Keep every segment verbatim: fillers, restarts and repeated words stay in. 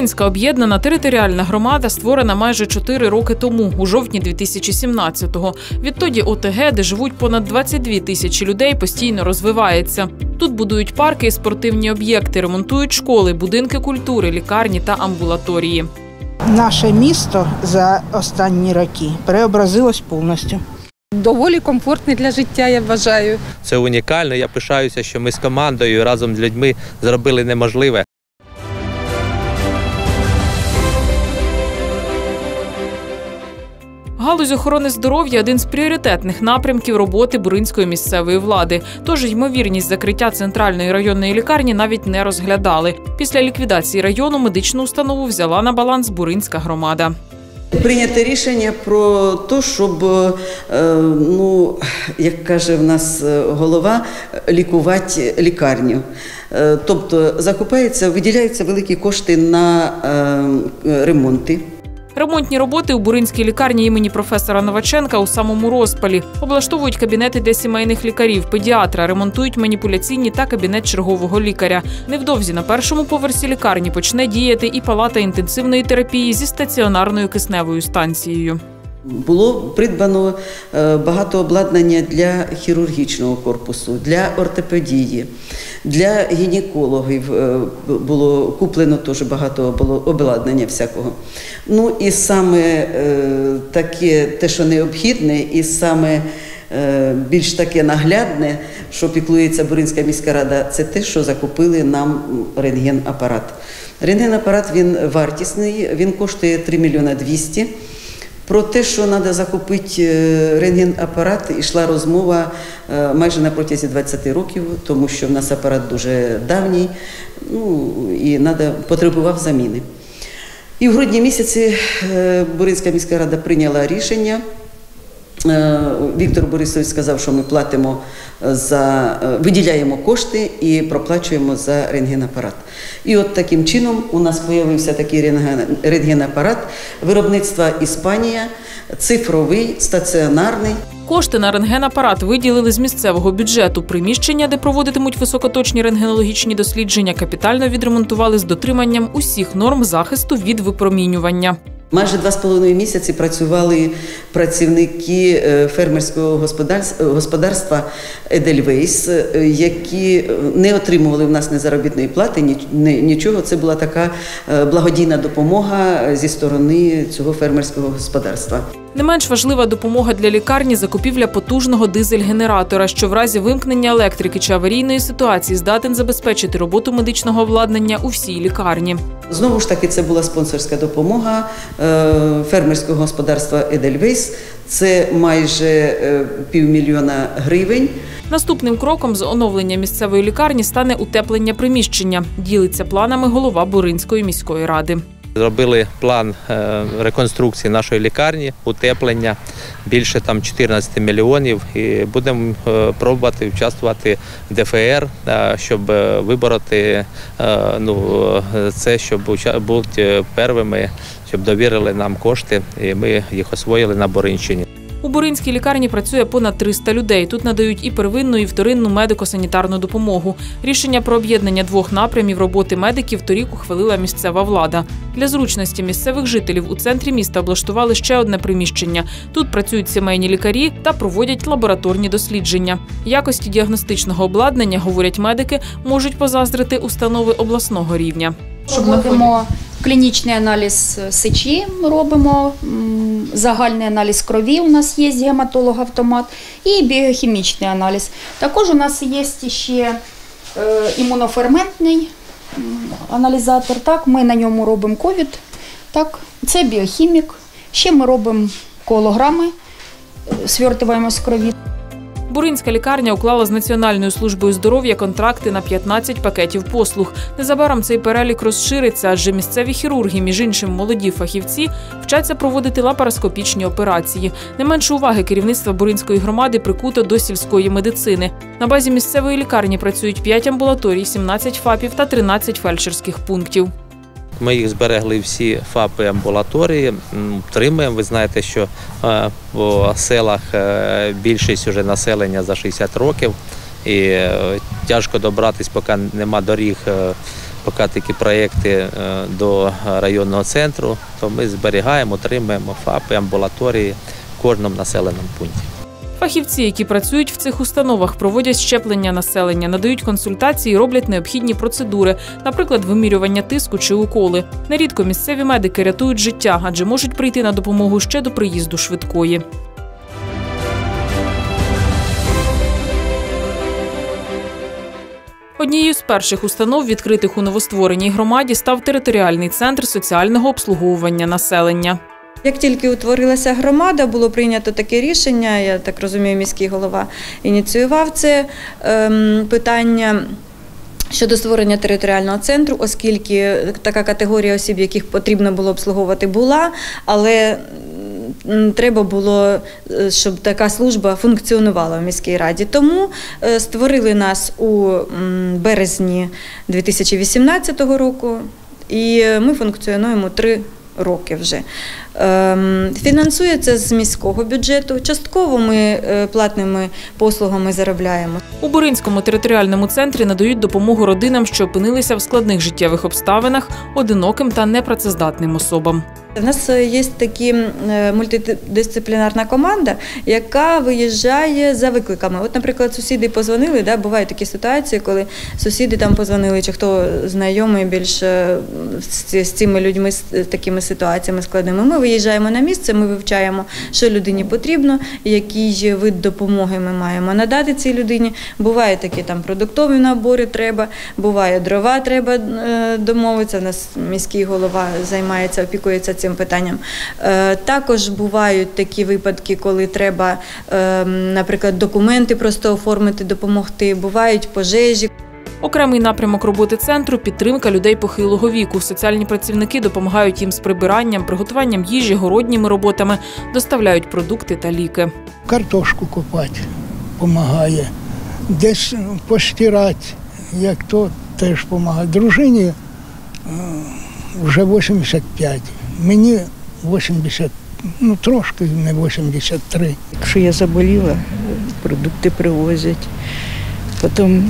Буринська об'єднана територіальна громада створена майже чотири роки тому, у жовтні дві тисячі сімнадцятого. Відтоді ОТГ, де живуть понад двадцять дві тисячі людей, постійно розвивається. Тут будують парки і спортивні об'єкти, ремонтують школи, будинки культури, лікарні та амбулаторії. Наше місто за останні роки преобразилось повністю. Доволі комфортне для життя, я вважаю. Це унікально, я пишаюся, що ми з командою разом з людьми зробили неможливе. Галузь охорони здоров'я – один з пріоритетних напрямків роботи буринської місцевої влади. Тож ймовірність закриття центральної районної лікарні навіть не розглядали. Після ліквідації району медичну установу взяла на баланс буринська громада. Прийнято рішення про те, щоб, ну, як каже в нас голова, лікувати лікарню. Тобто закупаються, виділяються великі кошти на ремонти. Ремонтні роботи у буринській лікарні імені професора Новаченка у самому розпалі. Облаштовують кабінети для сімейних лікарів, педіатра, ремонтують маніпуляційні та кабінет чергового лікаря. Невдовзі на першому поверсі лікарні почне діяти і палата інтенсивної терапії зі стаціонарною кисневою станцією. Було придбано багато обладнання для хірургічного корпусу, для ортопедії, для гінекологів було куплено теж багато обладнання всякого. Ну і саме таке, те, що необхідне, і саме більш таке наглядне, що піклується Буринська міська рада, це те, що закупили нам рентген-апарат. Рентген-апарат, він вартісний, він коштує три мільйони двісті. Про те, що треба закупити рентген-апарат, йшла розмова майже на протязі двадцяти років, тому що в нас апарат дуже давній, ну, і надо, потребував заміни. І в грудні місяці Буринська міська рада прийняла рішення. Віктор Борисович сказав, що ми платимо за, виділяємо кошти і проплачуємо за рентген-апарат. І от таким чином у нас з'явився такий рентген-апарат виробництва Іспанія, цифровий, стаціонарний. Кошти на рентген-апарат виділили з місцевого бюджету. Приміщення, де проводитимуть високоточні рентгенологічні дослідження, капітально відремонтували з дотриманням усіх норм захисту від випромінювання. Майже два з половиною місяці працювали працівники фермерського господарства «Едельвейс», які не отримували в нас ні заробітної плати, нічого. Це була така благодійна допомога зі сторони цього фермерського господарства. Не менш важлива допомога для лікарні – закупівля потужного дизель-генератора, що в разі вимкнення електрики чи аварійної ситуації здатен забезпечити роботу медичного обладнання у всій лікарні. Знову ж таки, це була спонсорська допомога фермерського господарства «Едельвейс». Це майже півмільйона гривень. Наступним кроком з оновлення місцевої лікарні стане утеплення приміщення. Ділиться планами голова Буринської міської ради. Зробили план реконструкції нашої лікарні, утеплення, більше там чотирнадцять мільйонів. І будемо пробувати участвувати в де фе ер, щоб вибороти, ну, це, щоб бути першими, щоб довірили нам кошти, і ми їх освоїли на Буринщині. У Буринській лікарні працює понад триста людей. Тут надають і первинну, і вторинну медико-санітарну допомогу. Рішення про об'єднання двох напрямів роботи медиків торік ухвалила місцева влада. Для зручності місцевих жителів у центрі міста облаштували ще одне приміщення. Тут працюють сімейні лікарі та проводять лабораторні дослідження. Якості діагностичного обладнання, говорять медики, можуть позаздрити установи обласного рівня. Робимо клінічний аналіз сечі, робимо загальний аналіз крові, у нас є гематолог-автомат, і біохімічний аналіз. Також у нас є ще імуноферментний аналізатор, так, ми на ньому робимо ковід, так, це біохімік. Ще ми робимо колограми, свертуємо з крові. Буринська лікарня уклала з Національною службою здоров'я контракти на п'ятнадцять пакетів послуг. Незабаром цей перелік розшириться, адже місцеві хірурги, між іншим молоді фахівці, вчаться проводити лапароскопічні операції. Не менше уваги керівництва Буринської громади прикуто до сільської медицини. На базі місцевої лікарні працюють п'ять амбулаторій, сімнадцять фапів та тринадцять фельдшерських пунктів. Ми їх зберегли всі ФАПи амбулаторії, утримуємо. Ви знаєте, що в селах більшість вже населення за шістдесят років і тяжко добратися, поки нема доріг поки такі проєкти до районного центру, то ми зберігаємо, отримуємо ФАПи, амбулаторії в кожному населеному пункті. Фахівці, які працюють в цих установах, проводять щеплення населення, надають консультації, роблять необхідні процедури, наприклад, вимірювання тиску чи уколи. Нерідко місцеві медики рятують життя, адже можуть прийти на допомогу ще до приїзду швидкої. Однією з перших установ, відкритих у новоствореній громаді, став територіальний центр соціального обслуговування населення. Як тільки утворилася громада, було прийнято таке рішення, я так розумію, міський голова ініціював це ем, питання щодо створення територіального центру, оскільки така категорія осіб, яких потрібно було обслуговувати, була, але треба було, щоб така служба функціонувала в міській раді. Тому створили нас у березні дві тисячі вісімнадцятого року, і ми функціонуємо три роки вже. Фінансується з міського бюджету. Частково ми платними послугами заробляємо. У Буринському територіальному центрі надають допомогу родинам, що опинилися в складних життєвих обставинах, одиноким та непрацездатним особам. У нас є така мультидисциплінарна команда, яка виїжджає за викликами. От, наприклад, сусіди позвонили, да, бувають такі ситуації, коли сусіди там позвонили, чи хто знайомий більше з цими людьми, з такими ситуаціями складними. Ми виїжджаємо на місце, ми вивчаємо, що людині потрібно, який вид допомоги ми маємо надати цій людині. Бувають такі там продуктові набори треба, буває дрова треба домовитися, у нас міський голова займається, опікується цим питанням. Також бувають такі випадки, коли треба, наприклад, документи просто оформити, допомогти, бувають пожежі. Окремий напрямок роботи центру – підтримка людей похилого віку. Соціальні працівники допомагають їм з прибиранням, приготуванням їжі, городніми роботами, доставляють продукти та ліки. Картошку копати допомагає, десь постирати, як то теж допомагає. Дружині вже вісімдесят п'ять, мені вісімдесят, ну трошки не вісімдесят три. Якщо я заболіла, продукти привозять, потім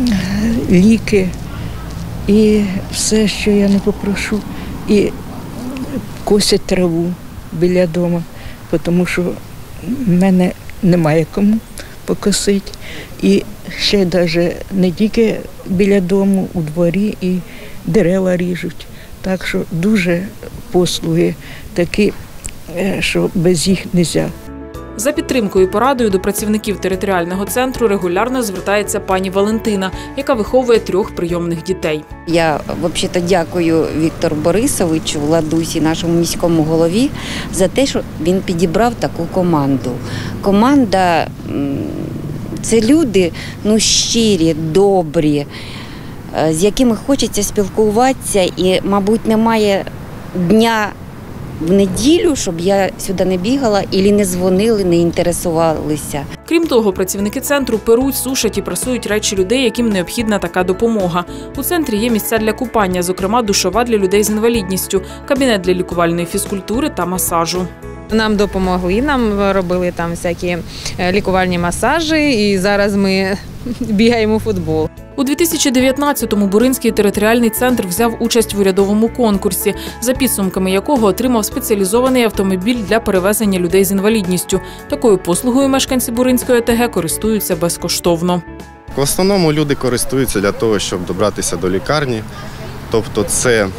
ліки і все, що я не попрошу, і косять траву біля дому, тому що в мене немає кому покосити. І ще навіть не тільки біля дому, у дворі і дерева ріжуть. Так що дуже послуги такі, що без їх не можна. За підтримкою і порадою до працівників територіального центру регулярно звертається пані Валентина, яка виховує трьох прийомних дітей. Я взагалі дякую Віктору Борисовичу, Владусі, нашому міському голові, за те, що він підібрав таку команду. Команда – це люди, ну, щирі, добрі, з якими хочеться спілкуватися, і, мабуть, немає дня в неділю, щоб я сюди не бігала, і не дзвонили, не інтересувалися. Крім того, працівники центру перуть, сушать і прасують речі людей, яким необхідна така допомога. У центрі є місця для купання, зокрема душова для людей з інвалідністю, кабінет для лікувальної фізкультури та масажу. Нам допомогли, нам робили там всякі лікувальні масажі, і зараз ми бігаємо у футбол. У дві тисячі дев'ятнадцятому Буринський територіальний центр взяв участь в урядовому конкурсі, за підсумками якого отримав спеціалізований автомобіль для перевезення людей з інвалідністю. Такою послугою мешканці Буринської ОТГ користуються безкоштовно. В основному люди користуються для того, щоб добратися до лікарні. Тобто це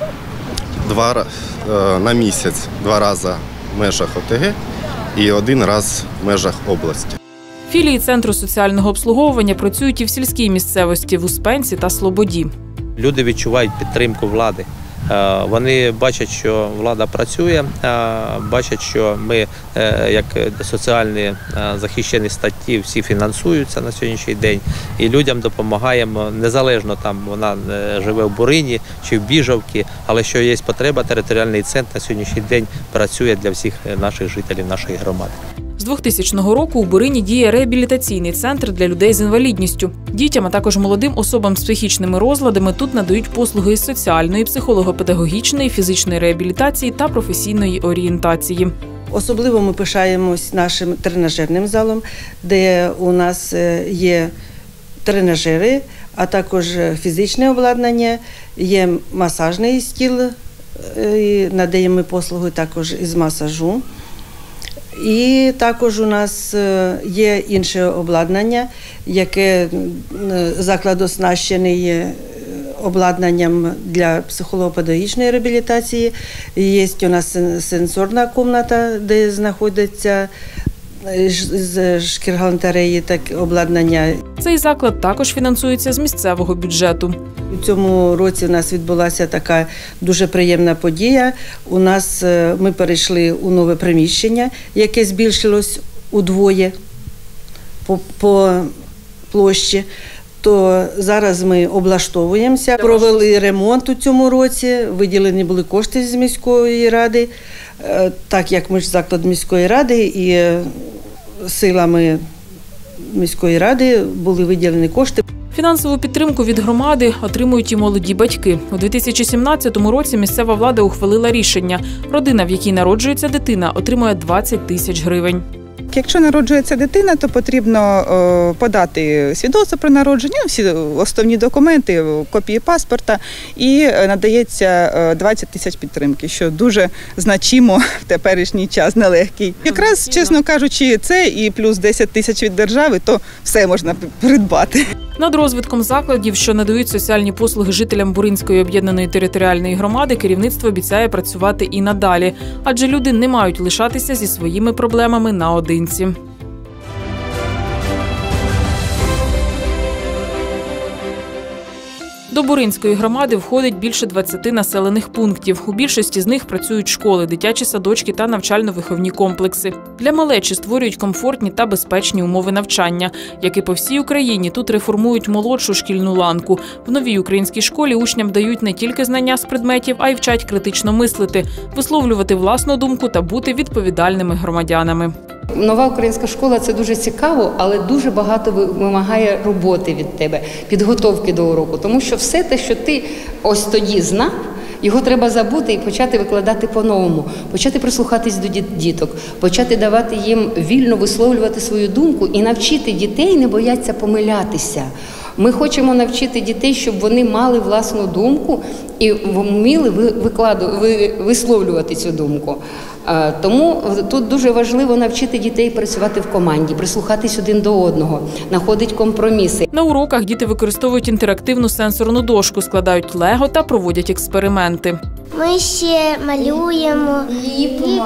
два на місяць, два рази в межах ОТГ і один раз в межах області. Філії Центру соціального обслуговування працюють і в сільській місцевості, в Успенці та Слободі. Люди відчувають підтримку влади. Вони бачать, що влада працює, бачать, що ми, як соціальні захищені статті, всі фінансуються на сьогоднішній день. І людям допомагаємо, незалежно там вона живе в Бурині чи в Біжовці, але що є потреба, територіальний центр на сьогоднішній день працює для всіх наших жителів нашої громади. З двохтисячного року у Бурині діє реабілітаційний центр для людей з інвалідністю. Дітям, а також молодим особам з психічними розладами тут надають послуги із соціальної, психолого-педагогічної, фізичної реабілітації та професійної орієнтації. Особливо ми пишаємось нашим тренажерним залом, де у нас є тренажери, а також фізичне обладнання, є масажний стіл, і надаємо послуги також із масажу. І також у нас є інше обладнання, яке заклад оснащений обладнанням для психолого-педагогічної реабілітації. Є у нас сенсорна кімната, де знаходиться з шкіргалантереї так обладнання. Цей заклад також фінансується з місцевого бюджету. У цьому році у нас відбулася така дуже приємна подія. У нас ми перейшли у нове приміщення, яке збільшилось удвоє по, по площі. То зараз ми облаштовуємося, провели ремонт у цьому році, виділені були кошти з міської ради, так як ми ж заклад міської ради і силами міської ради були виділені кошти. Фінансову підтримку від громади отримують і молоді батьки. У дві тисячі сімнадцятому році місцева влада ухвалила рішення. Родина, в якій народжується дитина, отримує двадцять тисяч гривень. Якщо народжується дитина, то потрібно подати свідоцтво про народження, всі основні документи, копії паспорта, і надається двадцять тисяч підтримки, що дуже значимо в теперішній час, нелегкий. Якраз, чесно кажучи, це і плюс десять тисяч від держави, то все можна придбати. Над розвитком закладів, що надають соціальні послуги жителям Буринської об'єднаної територіальної громади, керівництво обіцяє працювати і надалі, адже люди не мають лишатися зі своїми проблемами наодинці. До Буринської громади входить більше двадцяти населених пунктів. У більшості з них працюють школи, дитячі садочки та навчально-виховні комплекси. Для малечі створюють комфортні та безпечні умови навчання. Як і по всій Україні, тут реформують молодшу шкільну ланку. В новій українській школі учням дають не тільки знання з предметів, а й вчать критично мислити, висловлювати власну думку та бути відповідальними громадянами. Нова українська школа – це дуже цікаво, але дуже багато вимагає роботи від тебе, підготовки до уроку. Тому що все те, що ти ось тоді знав, його треба забути і почати викладати по-новому, почати прислухатись до діток, почати давати їм вільно висловлювати свою думку і навчити дітей не боятися помилятися. Ми хочемо навчити дітей, щоб вони мали власну думку і вміли висловлювати цю думку. Тому тут дуже важливо навчити дітей працювати в команді, прислухатись один до одного, знаходити компроміси. На уроках діти використовують інтерактивну сенсорну дошку, складають лего та проводять експерименти. Ми ще малюємо, ліпимо,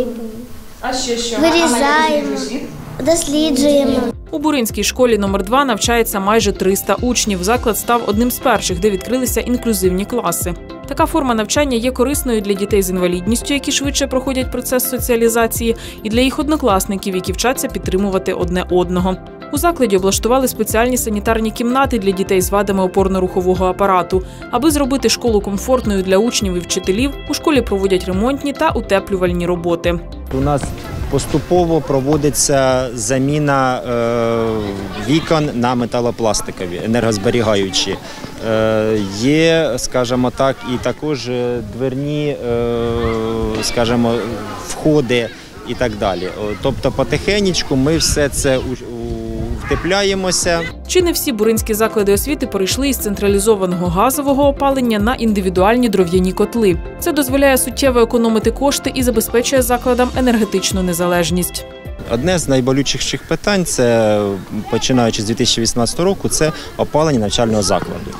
а ще що? Вирізаємо, досліджуємо. У Буринській школі номер два навчається майже триста учнів. Заклад став одним з перших, де відкрилися інклюзивні класи. Така форма навчання є корисною для дітей з інвалідністю, які швидше проходять процес соціалізації, і для їх однокласників, які вчаться підтримувати одне одного. У закладі облаштували спеціальні санітарні кімнати для дітей з вадами опорно-рухового апарату. Аби зробити школу комфортною для учнів і вчителів, у школі проводять ремонтні та утеплювальні роботи. У нас поступово проводиться заміна е, вікон на металопластикові, енергозберігаючі. Е, є, скажімо так, і також дверні, е, скажімо, входи і так далі. Тобто потихенечку ми все це втепляємося. Чи не всі буринські заклади освіти перейшли із централізованого газового опалення на індивідуальні дров'яні котли. Це дозволяє суттєво економити кошти і забезпечує закладам енергетичну незалежність. Одне з найболючіших питань, це, починаючи з дві тисячі вісімнадцятого року, це опалення навчального закладу.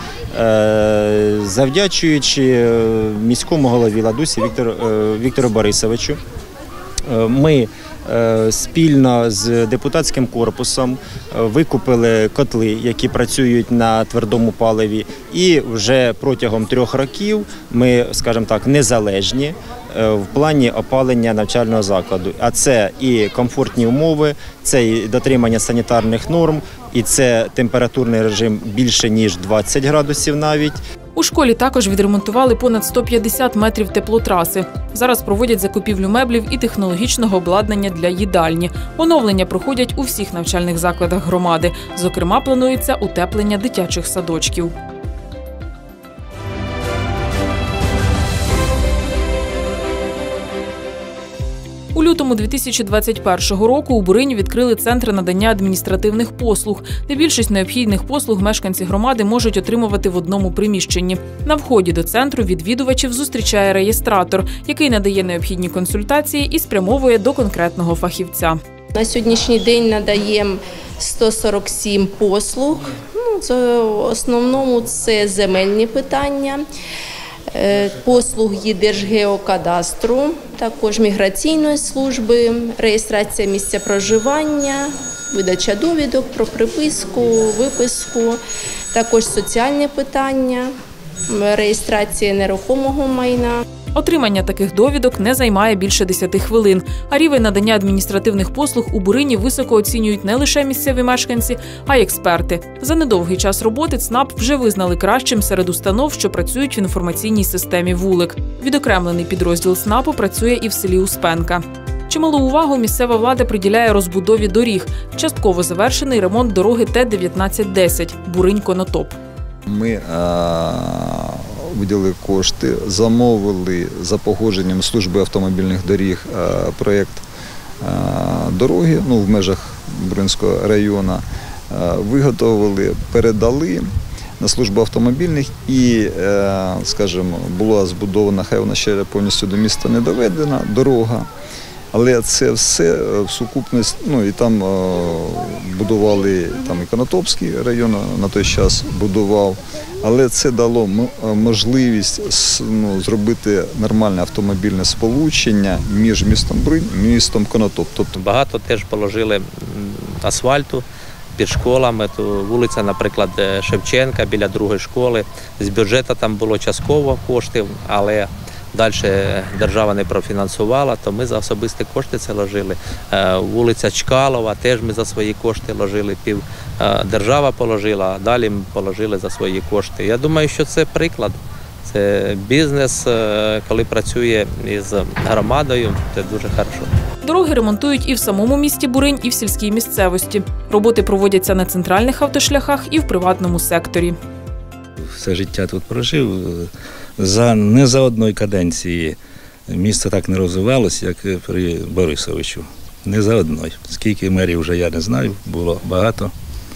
Завдячуючи міському голові Ладусі Віктору, Віктору Борисовичу, ми спільно з депутатським корпусом викупили котли, які працюють на твердому паливі, і вже протягом трьох років ми, скажімо так, незалежні в плані опалення навчального закладу. А це і комфортні умови, це і дотримання санітарних норм, і це температурний режим більше, ніж двадцять градусів навіть. У школі також відремонтували понад сто п'ятдесят метрів теплотраси. Зараз проводять закупівлю меблів і технологічного обладнання для їдальні. Оновлення проходять у всіх навчальних закладах громади. Зокрема, планується утеплення дитячих садочків. У У лютому дві тисячі двадцять першого року у Бурині відкрили центр надання адміністративних послуг, де більшість необхідних послуг мешканці громади можуть отримувати в одному приміщенні. На вході до центру відвідувачів зустрічає реєстратор, який надає необхідні консультації і спрямовує до конкретного фахівця. На сьогоднішній день надаємо сто сорок сім послуг. Ну, це, в основному це земельні питання, послуги Держгеокадастру, також міграційної служби, реєстрація місця проживання, видача довідок про приписку, виписку, також соціальні питання, реєстрація нерухомого майна. Отримання таких довідок не займає більше десяти хвилин, а рівень надання адміністративних послуг у Бурині високо оцінюють не лише місцеві мешканці, а й експерти. За недовгий час роботи ЦНАП вже визнали кращим серед установ, що працюють в інформаційній системі «Вулик». Відокремлений підрозділ ЦНАПу працює і в селі Успенка. Чималу увагу місцева влада приділяє розбудові доріг. Частково завершений ремонт дороги Т дев'ятнадцять десять Буринь-Конотоп. Ми а... виділили кошти, замовили за погодженням служби автомобільних доріг проєкт дороги, ну, в межах Буринського району, виготовили, передали на службу автомобільних і, скажімо, була збудована, хай вона ще повністю до міста не доведена, дорога. Але це все в сукупність, ну і там будували, там і Конотопський район на той час будував, але це дало можливість ну, зробити нормальне автомобільне сполучення між містом Буринь і містом Конотоп. Тобто багато теж положили асфальту під школами, то вулиця, наприклад, Шевченка біля другої школи, з бюджету там було частково коштів, але далі держава не профінансувала, то ми за особисті кошти це ложили. Вулиця Чкалова теж ми за свої кошти ложили, пів держава положила, а далі ми положили за свої кошти. Я думаю, що це приклад. Це бізнес, коли працює із громадою, це дуже хорошо. Дороги ремонтують і в самому місті Буринь, і в сільській місцевості. Роботи проводяться на центральних автошляхах і в приватному секторі. Все життя тут прожив. За, не за одної каденції місто так не розвивалося, як при Борисовичу. Не за одної. Скільки мерів вже я не знаю, було багато.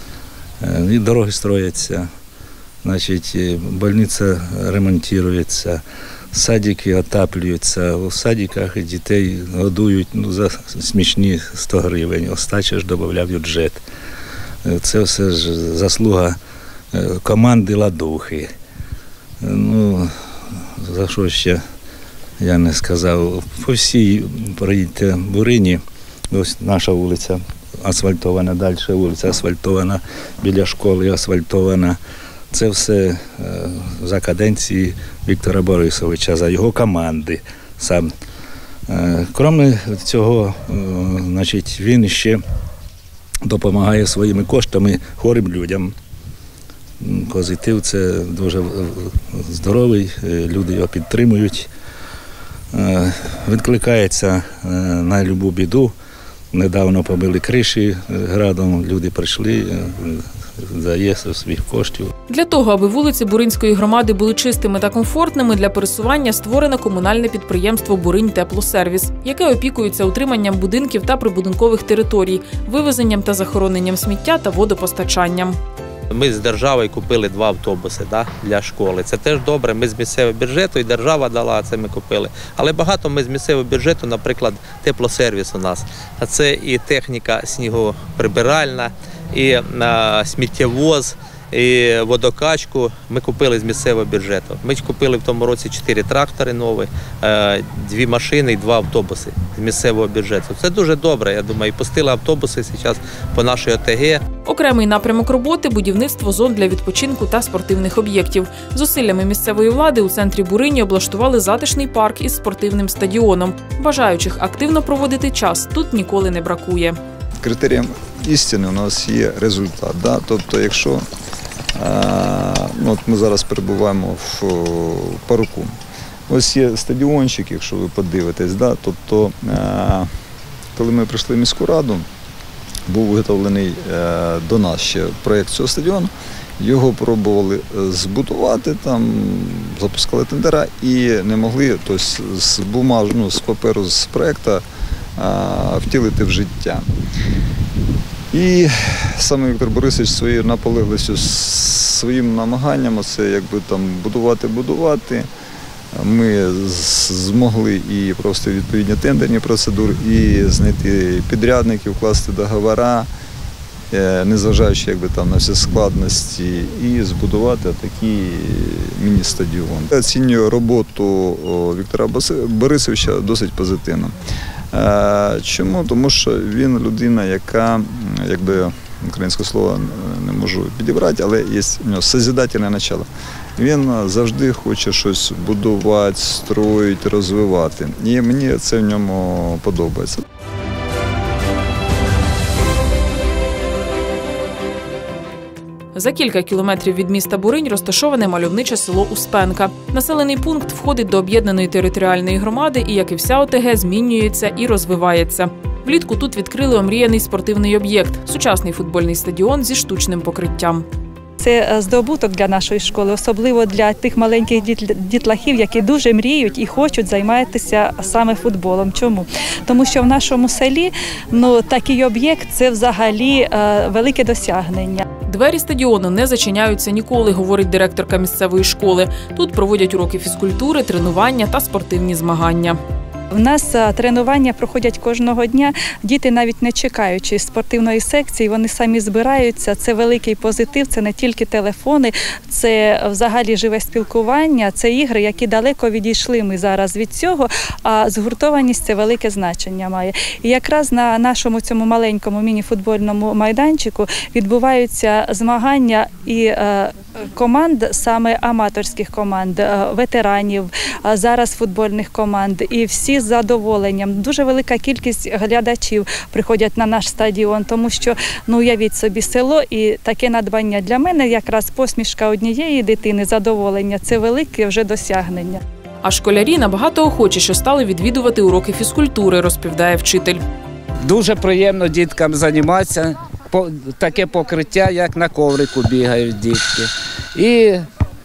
І дороги строяться, значить, больниця ремонтується, садики отаплюються. У садиках дітей годують ну, за смішні сто гривень. Остача ж додав бюджет. Це все ж заслуга команди «Ладухи». Ну, за що ще я не сказав. По всій проїдьте Бурині, ось наша вулиця асфальтована, далі вулиця асфальтована, біля школи асфальтована. Це все за каденції Віктора Борисовича, за його команди. Сам. Крім цього, значить, він ще допомагає своїми коштами хворим людям. Позитив – це дуже здоровий, люди його підтримують, відкликається на любу біду. Недавно побили криші градом, люди прийшли, дає своїх коштів. Для того, аби вулиці Буринської громади були чистими та комфортними для пересування, створено комунальне підприємство «Буринь-Теплосервіс», яке опікується утриманням будинків та прибудинкових територій, вивезенням та захороненням сміття та водопостачанням. Ми з державою купили два автобуси да, для школи. Це теж добре. Ми з місцевого бюджету, і держава дала, це ми купили. Але багато ми з місцевого бюджету, наприклад, теплосервіс у нас. А це і техніка снігоприбиральна, і а, сміттєвоз, і водокачку ми купили з місцевого бюджету. Ми купили в тому році чотири трактори нові, дві машини і два автобуси з місцевого бюджету. Це дуже добре, я думаю. Пустили автобуси зараз по нашій ОТГ. Окремий напрямок роботи – будівництво зон для відпочинку та спортивних об'єктів. Зусиллями місцевої влади у центрі Бурині облаштували затишний парк із спортивним стадіоном. Бажаючих активно проводити час тут ніколи не бракує. Критерієм істини у нас є результат. Да? Тобто, якщо ну, от ми зараз перебуваємо в парку, ось є стадіончик, якщо ви подивитесь, да? Тобто, коли ми прийшли в міську раду, був виготовлений до нас ще проєкт цього стадіону, його пробували збудувати, там, запускали тендера і не могли, тобто з бумаж, ну, з паперу, з проєкту втілити в життя. І саме Віктор Борисович своєю наполегливістю, своїм намаганням це якби там будувати-будувати. Ми змогли і провести відповідні тендерні процедури, і знайти підрядників, вкласти договори, незважаючи якби там на всі складності, і збудувати такий міні-стадіон. Я оцінюю роботу Віктора Борисовича досить позитивно. Чому? Тому що він людина, яка, якби українське слово не можу підібрати, але є у нього созидательне начало. Він завжди хоче щось будувати, строїти, розвивати. І мені це в ньому подобається. За кілька кілометрів від міста Буринь розташоване мальовниче село Успенка. Населений пункт входить до об'єднаної територіальної громади і, як і вся ОТГ, змінюється і розвивається. Влітку тут відкрили омріяний спортивний об'єкт – сучасний футбольний стадіон зі штучним покриттям. Це здобуток для нашої школи, особливо для тих маленьких дітлахів, які дуже мріють і хочуть займатися саме футболом. Чому? Тому що в нашому селі ну, такий об'єкт – це взагалі е, велике досягнення. Двері стадіону не зачиняються ніколи, говорить директорка місцевої школи. Тут проводять уроки фізкультури, тренування та спортивні змагання. У нас тренування проходять кожного дня. Діти навіть не чекаючи спортивної секції, вони самі збираються. Це великий позитив, це не тільки телефони, це взагалі живе спілкування, це ігри, які далеко відійшли ми зараз від цього, а згуртованість – це велике значення має. І якраз на нашому цьому маленькому міні-футбольному майданчику відбуваються змагання і е, команд, саме аматорських команд, е, ветеранів, е, зараз футбольних команд. І всі з задоволенням. Дуже велика кількість глядачів приходять на наш стадіон, тому що, ну, уявіть собі, село і таке надбання. Для мене якраз посмішка однієї дитини, задоволення – це велике вже досягнення. А школярі набагато охочіше стали відвідувати уроки фізкультури, розповідає вчитель. Дуже приємно діткам займатися, таке покриття, як на коврику бігають дітки. І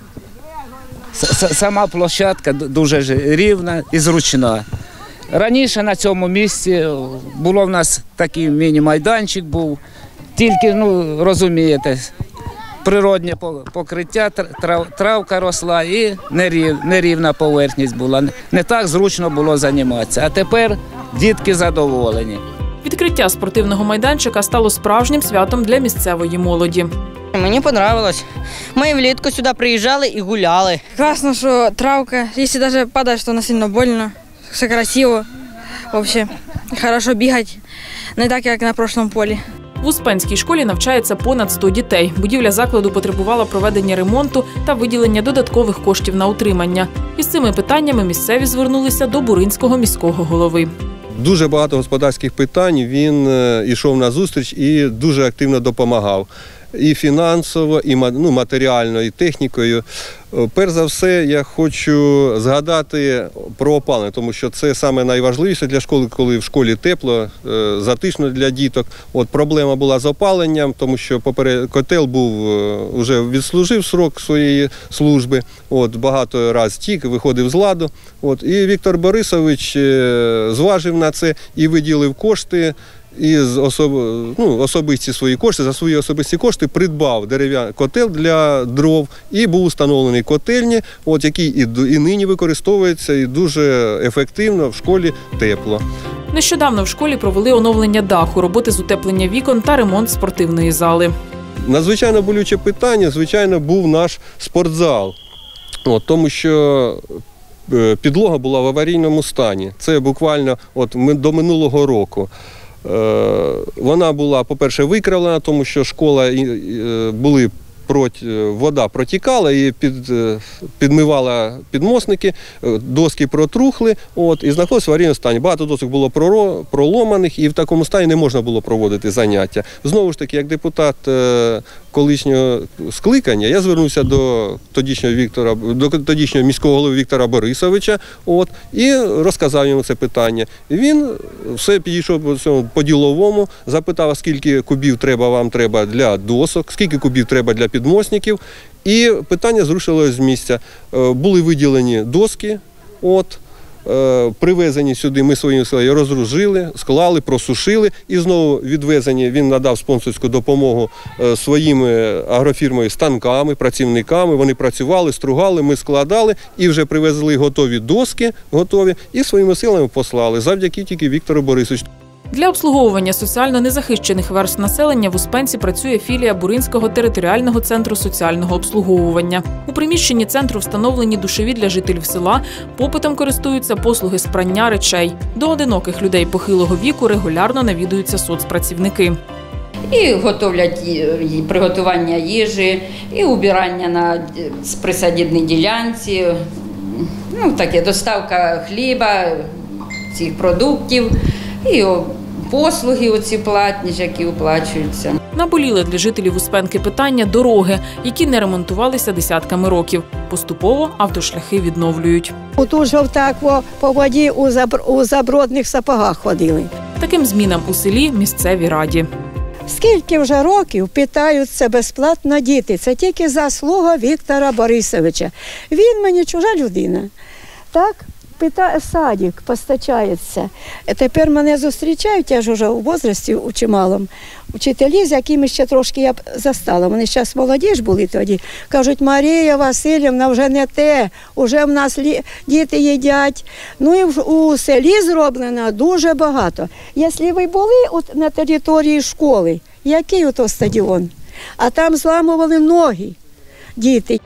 сама площадка дуже рівна і зручна. Раніше на цьому місці було в нас такий міні-майданчик був, тільки, ну, розумієте, природне покриття, трав, травка росла і нерівна поверхність була. Не так зручно було займатися, а тепер дітки задоволені. Відкриття спортивного майданчика стало справжнім святом для місцевої молоді. Мені подобалось. Ми влітку сюди приїжджали і гуляли. Класно, що травка, якщо навіть падаєш, то не сильно больно. Все красиво, взагалі, хорошо бігати, не так, як на прошлому полі. В Успенській школі навчається понад сто дітей. Будівля закладу потребувала проведення ремонту та виділення додаткових коштів на утримання. Із цими питаннями місцеві звернулися до Буринського міського голови. Дуже багато господарських питань, він йшов на зустріч і дуже активно допомагав. І фінансово, і ну, матеріально, і технікою. Перш за все, я хочу згадати про опалення, тому що це саме найважливіше для школи, коли в школі тепло, затишно для діток. От проблема була з опаленням, тому що поперед котел був вже відслужив срок своєї служби. От багато разів тік, виходив з ладу. От і Віктор Борисович зважив на це і виділив кошти. І особ... ну, особисті свої кошти, за свої особисті кошти придбав дерев'яний котел для дров і був установлений котельні, от, який і, і нині використовується, і дуже ефективно в школі тепло. Нещодавно в школі провели оновлення даху, роботи з утеплення вікон та ремонт спортивної зали. Надзвичайно болюче питання, звичайно, був наш спортзал, от, тому що підлога була в аварійному стані. Це буквально от, до минулого року. Вона була, по-перше, викривлена, тому що школа були проти, вода протікала і під, підмивала підмостники, доски протрухли, от, і знаходилися в аварійному стані. Багато досок було проломаних, і в такому стані не можна було проводити заняття. Знову ж таки, як депутат колишнього скликання, я звернувся до тодішнього Віктора, до тодішнього міського голови Віктора Борисовича, от, і розказав йому це питання. Він все підійшов по-діловому, запитав, скільки кубів треба вам треба для досок, скільки кубів треба для підмостників, і питання зрушилося з місця. Були виділені доски, от, привезені сюди, ми своїми силами розгрузили, склали, просушили і знову відвезені. Він надав спонсорську допомогу своїми агрофірмою станками, працівниками. Вони працювали, стругали, ми складали і вже привезли готові доски, готові, і своїми силами послали, завдяки тільки Віктору Борисовичу. Для обслуговування соціально незахищених верств населення в Успенці працює філія Буринського територіального центру соціального обслуговування. У приміщенні центру встановлені душові для жителів села, попитом користуються послуги з прання речей. До одиноких людей похилого віку регулярно навідуються соцпрацівники. І готовлять і приготування їжі, і убирання на присадибній ділянці, ну, таке, доставка хліба, цих продуктів, і послуги оці платні, які оплачуються. Наболіли для жителів Успенки питання дороги, які не ремонтувалися десятками років. Поступово автошляхи відновлюють. Тут же так по воді у забродних сапогах ходили. Таким змінам у селі місцеві раді. Скільки вже років питаються безплатно діти. Це тільки заслуга Віктора Борисовича. Він мені чужа людина. Так? Питає, садик постачається. Тепер мене зустрічають, я ж вже у возрасті у чималому, вчителі, з якими ще трошки я б застала. Вони зараз молоді ж були тоді. Кажуть, Марія Васильівна, вже не те, вже в нас діти їдять. Ну і у селі зроблено дуже багато. Якщо ви були от на території школи, який ото стадіон? А там зламували ноги діти.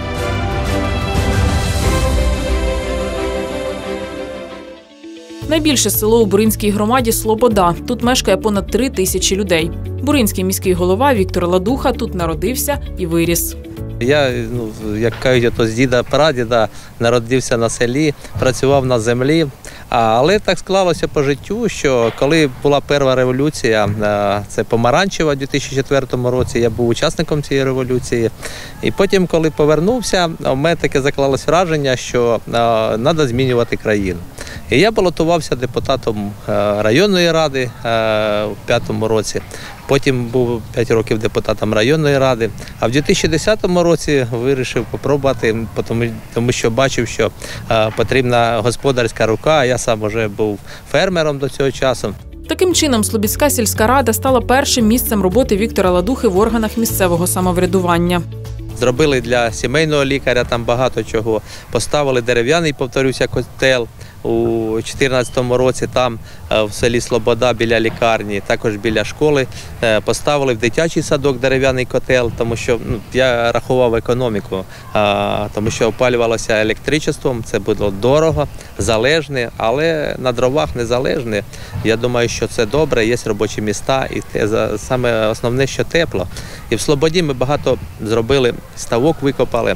Найбільше село у Буринській громаді – Слобода. Тут мешкає понад три тисячі людей. Буринський міський голова Віктор Ладуха тут народився і виріс. Я, ну, як кажуть, то з діда-прадіда народився на селі, працював на землі. Але так склалося по життю, що коли була перша революція, це помаранчева у дві тисячі четвертому році, я був учасником цієї революції. І потім, коли повернувся, у мене таке заклалось враження, що треба змінювати країну. І я балотувався депутатом районної ради у п'ятому році. Потім був п'ять років депутатом районної ради. А в дві тисячі десятому році вирішив спробувати, тому що бачив, що потрібна господарська рука, а я сам вже був фермером до цього часу. Таким чином, Слобідська сільська рада стала першим місцем роботи Віктора Ладухи в органах місцевого самоврядування. Зробили для сімейного лікаря там багато чого. Поставили дерев'яний, повторюся, котел. У дві тисячі чотирнадцятому році там в селі Слобода біля лікарні, також біля школи, поставили в дитячий садок дерев'яний котел, тому що ну, я рахував економіку, а, тому що опалювалося електричеством, це було дорого, залежне, але на дровах незалежне. Я думаю, що це добре, є робочі міста і те, саме основне, що тепло. І в Слободі ми багато зробили, ставок викопали.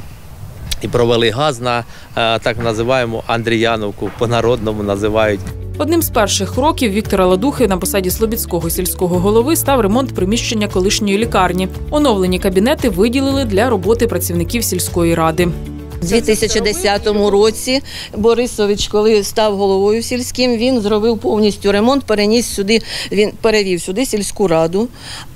І провели газ на так називаємо Андріяновку, по-народному називають. Одним з перших кроків Віктора Ладухи на посаді Слобідського сільського голови став ремонт приміщення колишньої лікарні. Оновлені кабінети виділили для роботи працівників сільської ради. У дві тисячі десятому році Борисович, коли став головою сільським, він зробив повністю ремонт, переніс сюди, він перевів сюди сільську раду.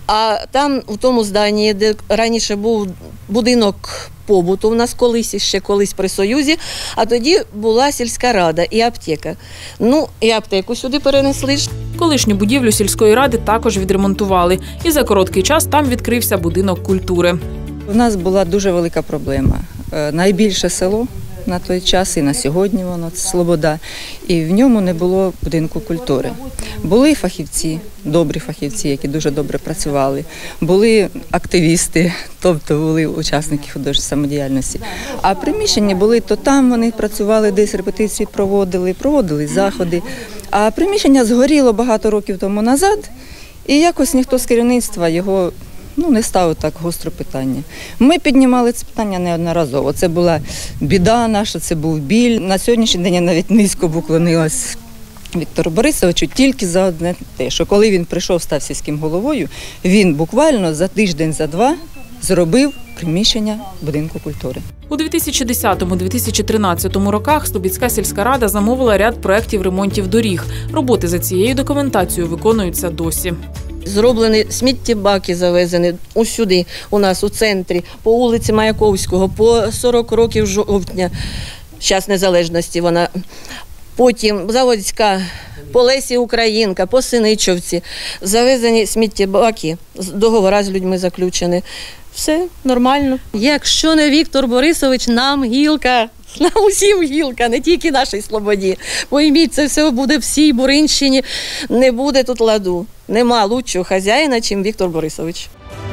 А там, у тому зданні, де раніше був будинок побуту, у нас колись, ще колись при Союзі, а тоді була сільська рада і аптека. Ну, і аптеку сюди перенесли. Колишню будівлю сільської ради також відремонтували. І за короткий час там відкрився будинок культури. У нас була дуже велика проблема. Найбільше село на той час і на сьогодні воно – це Слобода. І в ньому не було будинку культури. Були фахівці, добрі фахівці, які дуже добре працювали. Були активісти, тобто були учасники художньої самодіяльності. А приміщення були, то там вони працювали, десь репетиції проводили, проводили заходи. А приміщення згоріло багато років тому назад, і якось ніхто з керівництва його ну, не ставив так гостро питання. Ми піднімали це питання неодноразово. Це була біда наша, це був біль. На сьогоднішній день я навіть низько поклонилась Віктору Борисовичу тільки за одне те, що коли він прийшов, став сільським головою, він буквально за тиждень, за два зробив приміщення будинку культури. У дві тисячі десятому - дві тисячі тринадцятому роках Слобідська сільська рада замовила ряд проєктів ремонтів доріг. Роботи за цією документацією виконуються досі. Зроблені сміттєбаки, завезені усюди, у нас у центрі, по вулиці Маяковського, по сорок років жовтня, час незалежності вона. потім Заводська, по Лесі Українка, по Синичівці, завезені сміттєбаки, договори з людьми заключені. Все нормально. Якщо не Віктор Борисович, нам гілка. Нам усім гілка, не тільки нашій Слободі. Пойміть, це все буде всій Буринщині, не буде тут ладу. Нема лучшого хазяїна, чим Віктор Борисович.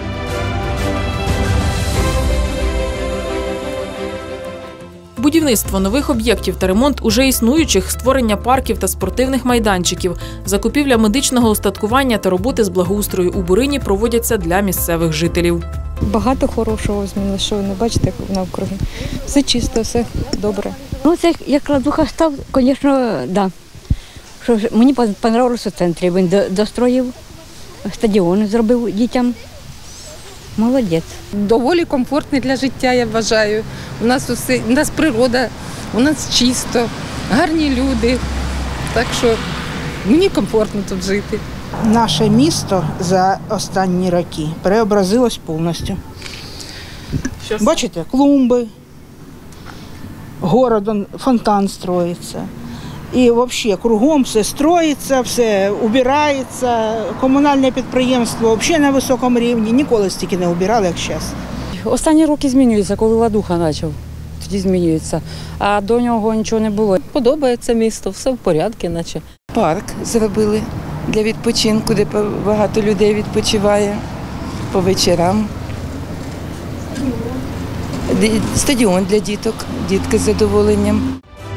Будівництво нових об'єктів та ремонт уже існуючих, створення парків та спортивних майданчиків, закупівля медичного устаткування та роботи з благоустрою у Бурині проводяться для місцевих жителів. Багато хорошого змінилося, що ви не бачите навкруги. Все чисто, все добре. Ну, це як Ладуха став, звісно, да. Що ж, мені подобалося в центрі. Він достроїв, стадіон зробив дітям. Молодець. Доволі комфортний для життя, я вважаю. У нас усе, у нас природа, у нас чисто, гарні люди. Так що мені комфортно тут жити. Наше місто за останні роки преобразилось повністю. Що бачите, клумби, городом фонтан строїться. І взагалі кругом все строїться, все убирається. Комунальне підприємство взагалі на високому рівні. Ніколи стільки не убирали, як зараз. Останні роки змінюються, коли Ладуха почав. Тоді змінюється. А до нього нічого не було. Подобається місто, все в порядку, наче. Парк зробили для відпочинку, де багато людей відпочиває по вечорам. Стадіон для діток, дітки з задоволенням.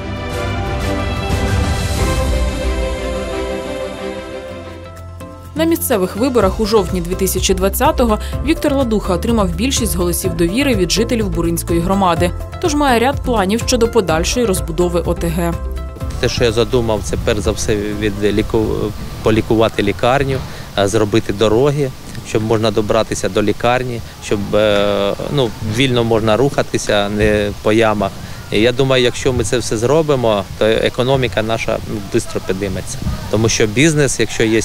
На місцевих виборах у жовтні дві тисячі двадцятого Віктор Ладуха отримав більшість голосів довіри від жителів Буринської громади. Тож має ряд планів щодо подальшої розбудови О Те Ге. Те, що я задумав, це перш за все відліку... полікувати лікарню, зробити дороги, щоб можна добратися до лікарні, щоб ну, вільно можна рухатися, не по ямах. І я думаю, якщо ми це все зробимо, то економіка наша ну, швидко підніметься. Тому що бізнес, якщо є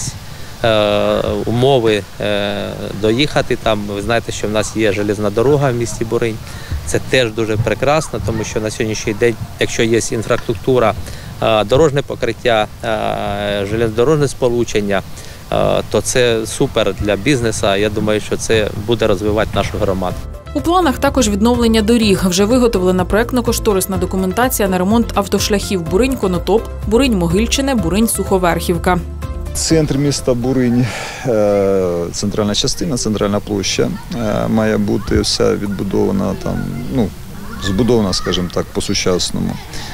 умови доїхати там, ви знаєте, що в нас є железна дорога в місті Буринь. Це теж дуже прекрасно, тому що на сьогоднішній день, якщо є інфраструктура, дорожне покриття, железнодорожне сполучення, то це супер для бізнесу. Я думаю, що це буде розвивати нашу громаду. У планах також відновлення доріг. Вже виготовлена проектно-кошторисна документація на ремонт автошляхів Буринь-Конотоп, Буринь-Могильчине, Буринь-Суховерхівка. Центр міста Буринь, центральна частина, центральна площа має бути вся відбудована, там, ну, збудована, скажімо так, по-сучасному.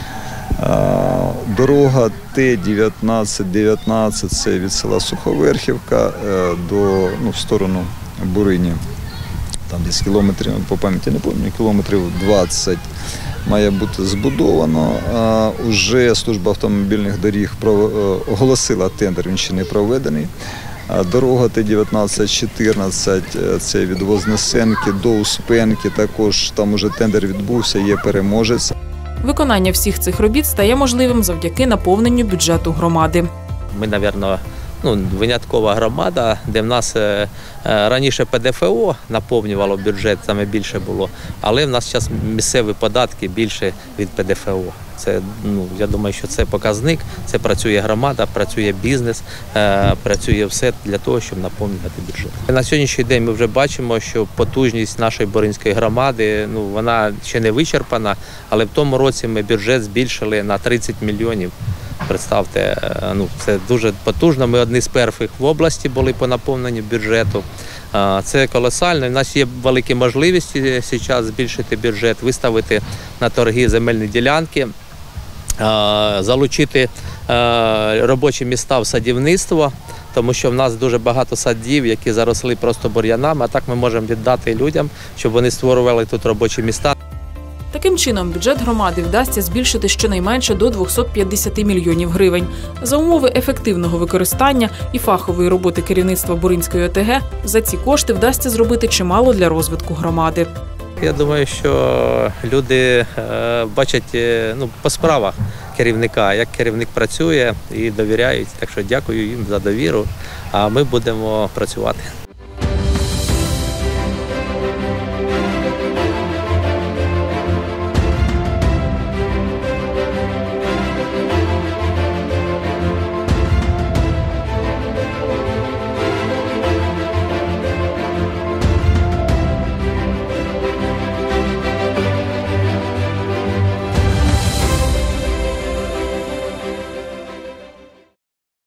Дорога Т дев'ятнадцять дев'ятнадцять, це від села Суховерхівка до, ну, в сторону Бурині. Там десь кілометрів, по пам'яті не пам'ятаю, кілометрів двадцять має бути збудовано. А уже служба автомобільних доріг оголосила тендер, він ще не проведений. А дорога Т дев'ятнадцять чотирнадцять, це від Вознесенки до Успенки, також там уже тендер відбувся, є переможець. Виконання всіх цих робіт стає можливим завдяки наповненню бюджету громади. Ми, мабуть, ну, виняткова громада, де в нас е, раніше Пе Де Фе О наповнювало бюджет, саме більше було, але в нас зараз місцеві податки більше від Пе Де Фе О. Це, ну, я думаю, що це показник, це працює громада, працює бізнес, е, працює все для того, щоб наповнювати бюджет. На сьогоднішній день ми вже бачимо, що потужність нашої Буринської громади, ну, вона ще не вичерпана, але в тому році ми бюджет збільшили на тридцять мільйонів. Представте, ну, це дуже потужно. Ми одні з перших в області були по наповненню бюджету. Це колосально. У нас є великі можливості зараз збільшити бюджет, виставити на торги земельні ділянки, залучити робочі місця в садівництво, тому що в нас дуже багато садів, які заросли просто бур'янами, а так ми можемо віддати людям, щоб вони створювали тут робочі місця. Таким чином, бюджет громади вдасться збільшити щонайменше до двісті п'ятдесят мільйонів гривень. За умови ефективного використання і фахової роботи керівництва Буринської О Те Ге за ці кошти вдасться зробити чимало для розвитку громади. Я думаю, що люди е, бачать е, ну, по справах керівника, як керівник працює і довіряють. Так що дякую їм за довіру, а ми будемо працювати.